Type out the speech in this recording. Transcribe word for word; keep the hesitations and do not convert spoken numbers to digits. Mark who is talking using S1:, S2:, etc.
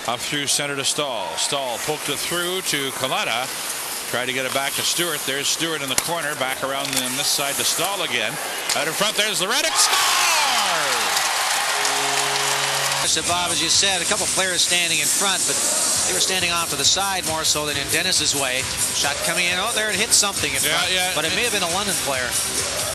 S1: Up through center to Stahl. Stahl poked it through to Kaleta. Tried to get it back to Stewart. There's Stewart in the corner. Back around on this side to Stahl again. Out in front, there's the Reddox. Score!
S2: So Bob, as you said, a couple players standing in front, but they were standing off to the side more so than in Dennis's way. Shot coming in. Oh, there it hit something in front.
S1: Yeah, yeah.
S2: But it may have been a London player.